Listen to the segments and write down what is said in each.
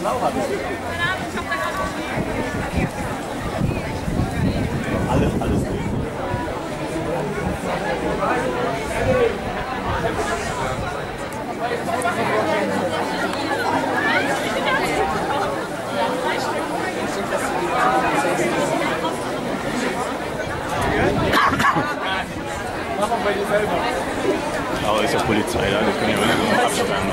Alles gut. Aber ist ja Polizei da, die können ja immer so absperren.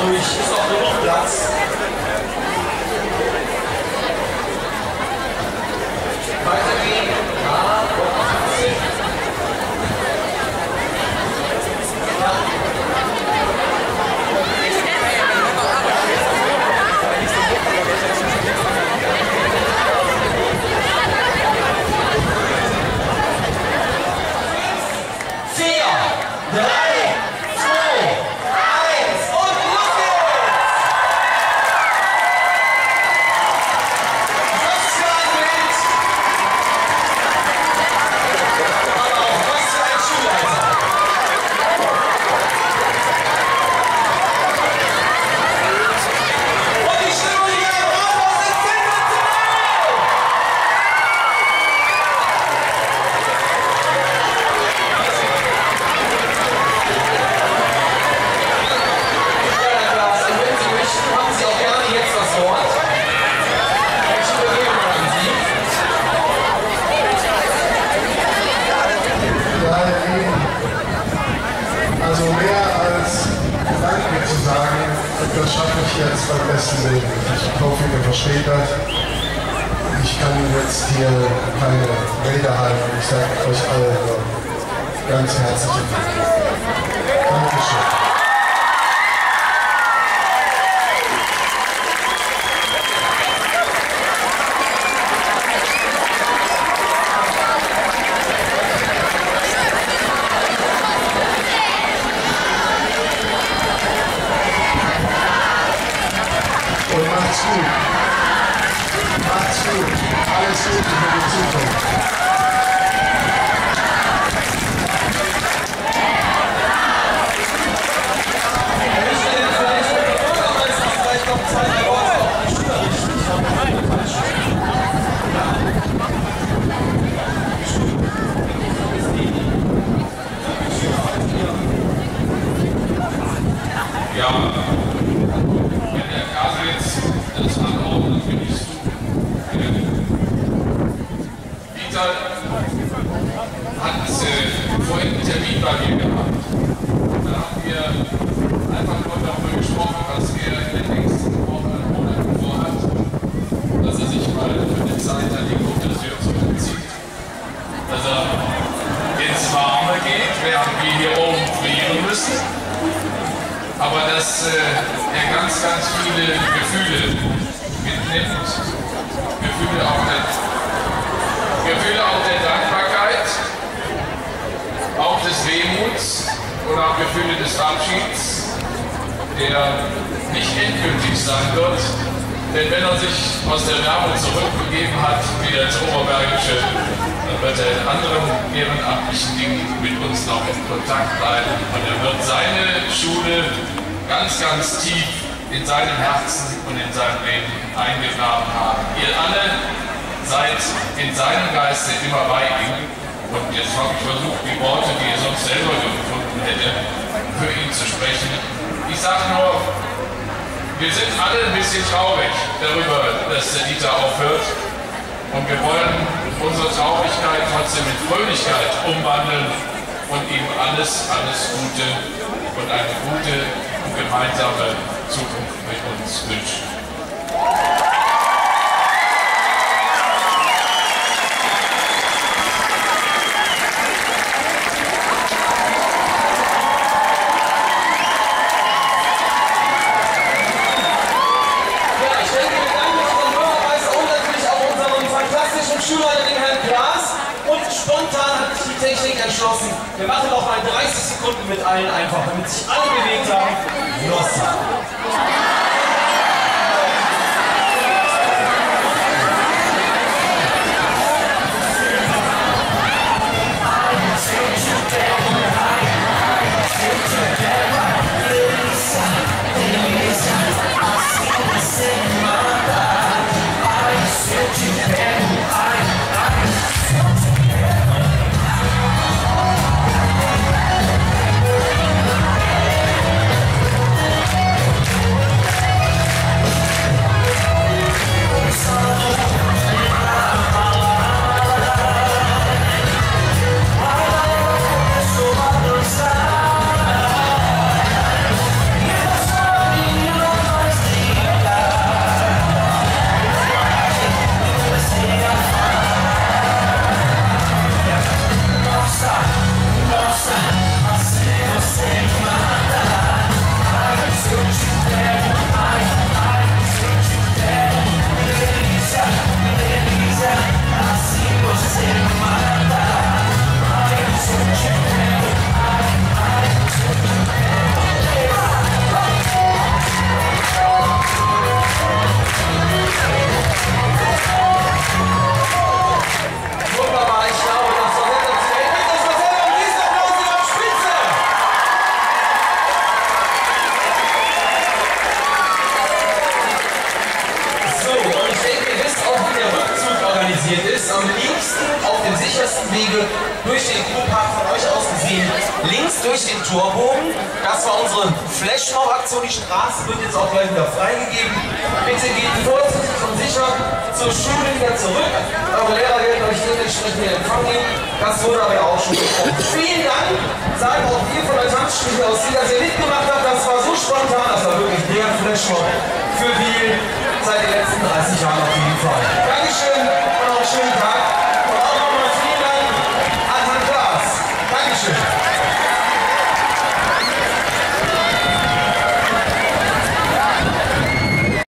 durch, ist auch genug Platz. Weitergehen, ja, das schaffe ich jetzt beim besten Willen. Ich hoffe, ihr versteht das. Ich kann jetzt hier keine Rede halten. Ich sage euch alle ganz herzlichen Dank. Dankeschön. Macht's gut. Macht's gut. Alles Gute für die Zukunft. Ja, wenn der Kasewitz das anordnet, genießt du. Dieter hat vorhin einen Termin bei mir gehabt. Da haben wir einfach nur darüber gesprochen, was er in den nächsten Wochen und Monaten vorhat, dass er sich mal für eine Zeit an die Côte d'Azur zurückzieht. Dass er ins Warme geht, während wir hier oben frieren müssen. Aber dass er ganz, ganz viele Gefühle mitnimmt. Gefühle auch der Dankbarkeit, auch des Wehmuts und auch Gefühle des Abschieds, der nicht endgültig sein wird. Denn wenn er sich aus der Wärme zurückbegeben hat, wieder ins Oberbergische, dann wird er in anderen ehrenamtlichen Dingen mit uns noch in Kontakt bleiben. Und er wird seine Schule ganz, ganz tief in seinem Herzen und in seinem Leben eingegraben haben. Ihr alle seid in seinem Geiste immer bei ihm. Und jetzt habe ich versucht, die Worte, die er sonst selber gefunden hätte, für ihn zu sprechen. Ich sage nur, wir sind alle ein bisschen traurig darüber, dass der Dieter aufhört. Und wir wollen unsere Traurigkeit trotzdem in Fröhlichkeit umwandeln und ihm alles, alles Gute und eine gute und gemeinsame Zukunft mit uns wünschen. Entschlossen. Wir machen noch mal 30 Sekunden mit allen einfach, damit sich alle bewegt haben. Nossa. dem sichersten Wege durch den Kurpark von euch aus gesehen, links durch den Torbogen. Das war unsere Flashmob-Aktion. Die Straße wird jetzt auch gleich wieder freigegeben. Bitte geht vorsichtig und sicher zur Schule wieder zurück. Eure Lehrer werden euch dementsprechend in Empfang nehmen. Das wurde aber ja auch schon besprochen. Vielen Dank, sagen auch wir von der Tanzschule aus, die das hier mitgemacht habt. Das war so spontan, das war wirklich der Flashmob für Wiel seit den letzten 30 Jahren auf jeden Fall. Dankeschön.